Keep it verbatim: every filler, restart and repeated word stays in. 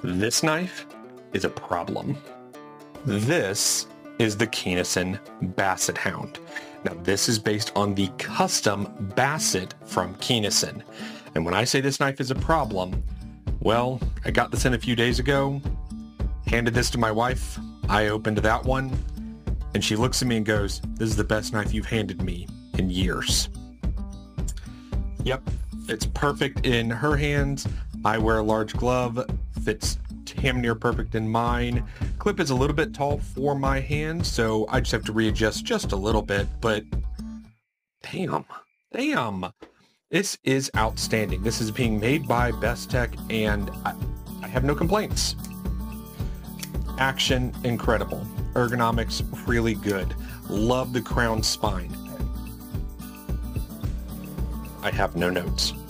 This knife is a problem. This is the Keennison Basset Hound. Now this is based on the custom Basset from Keennison. And when I say this knife is a problem, well, I got this in a few days ago, handed this to my wife, I opened that one, and she looks at me and goes, "This is the best knife you've handed me in years." Yep, it's perfect in her hands. I wear a large glove, fits damn near perfect in mine. Clip is a little bit tall for my hand, so I just have to readjust just a little bit, but damn, damn. This is outstanding. This is being made by Bestech, and I, I have no complaints. Action, incredible. Ergonomics, really good. Love the crown spine. I have no notes.